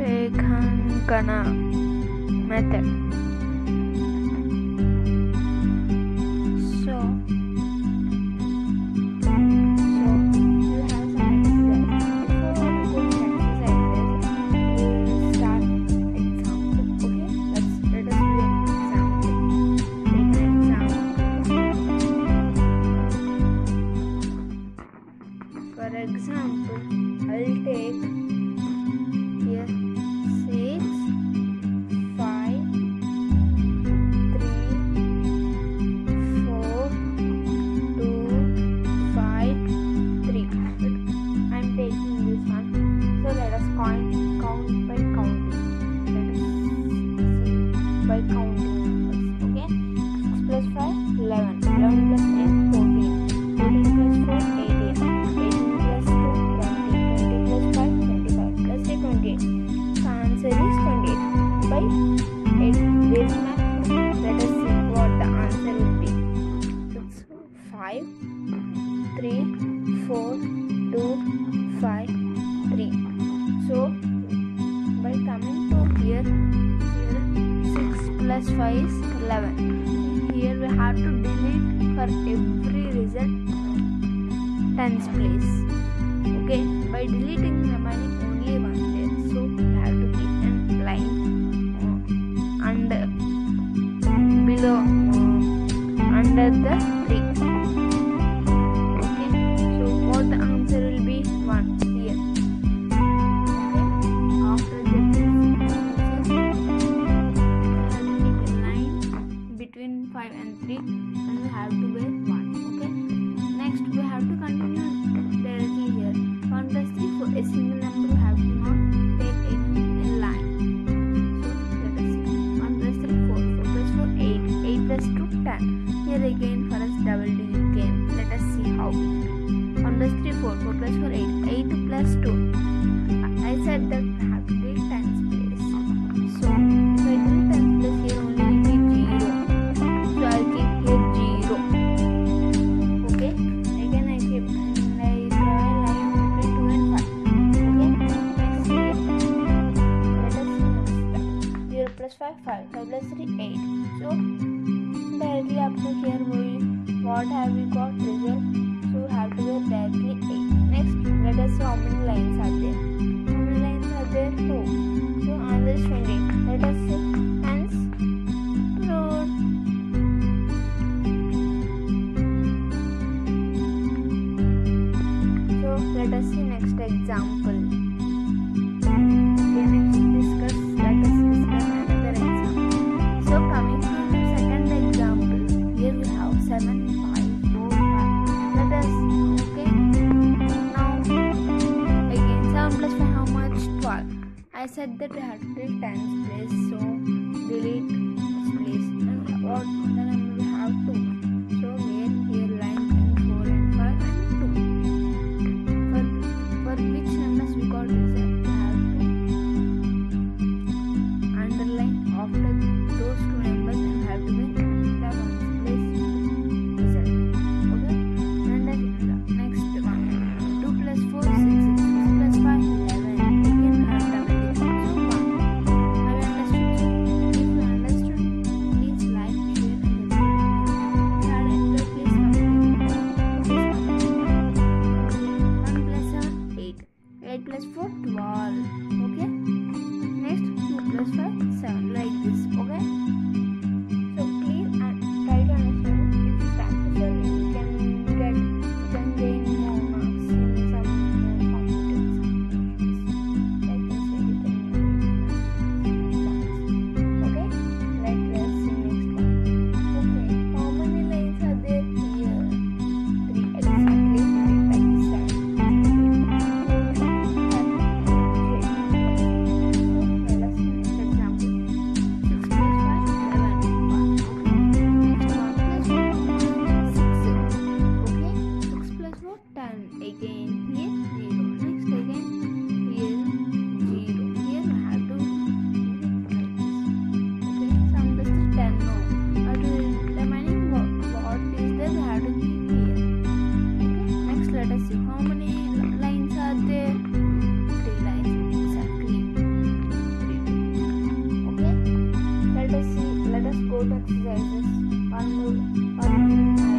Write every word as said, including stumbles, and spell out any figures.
Lekhankana method. So, so you have some exercise. Before we go to exercises, we will start example. Okay, let's let us do an example. Take an example. For example, I'll take here six, five, three, four, two, five, three. I'm taking this one. So let us count count by counting. Let us see by counting numbers. Okay. six plus five, eleven. eleven plus eight, fourteen. fourteen plus four, eighteen. eighteen plus two, twenty. twenty plus five, twenty-five. Plus eight, twenty-eight. The answer is twenty-eight. By eight base math, let us see what the answer will be. six, five, three, four, two, five, three. So by coming to here, here six plus five is eleven. Here we have to delete for every result tens place. Okay, by deleting remaining only one there, so we have to keep a line uh, under below uh, under the three. Okay, so what the answer will be? One here. Okay, after that we have to keep a line between five and three, and we have to wear one. Okay, next we have to continue directly here. one plus three, for a single number we have to not take any line. So let us see. one plus three, four. four plus four, eight. eight plus two, ten. Here again for us double digit game. Let us see how. one plus three, four. four plus four, eight. eight plus two. I said that we have to take tens place. So if I do tens place, here only will be zero. So I'll keep here zero. Okay. Again I keep and I draw a line between two and five. Okay. Next here. Let us see next step. zero plus five, five. five plus three, eight. So directly up to here we what have we got result? So we have to go directly eight. Next let us see how many lines are there. How many lines are there? two. So answer is twenty. Let us see. Hence proved. So let us see next example. Okay, next discuss. Let us discuss another example. So coming to the second example, here we have seven, five, four, five. Let us okay. Now again seven plus five, how much? twelve. I said that we have to take tens place, so delete this place. And what the number we have two. So here here line between four and five and two. For for which numbers we got result, we have to underline after those two numbers and have to make the ones place result. Okay. And then next one. two plus four, six. six plus five, eleven. Again we have double digits. So one. Have you understood? So if you understood, please like, share and subscribe. If you had enjoyed, please comment. Please comment. one plus seven, eight. eight plus four, twelve. Okay. Next two plus five, seven. Like this. Okay. So please uh, try to understand. If you practice it, you can get you can gain more marks in some more competitive examinations. Like this, you can get exams. Okay. Let us see next one. Okay. How many lines are there here? Three. Exactly three. Like this side. So let us see next example. go to exercises. One more, one more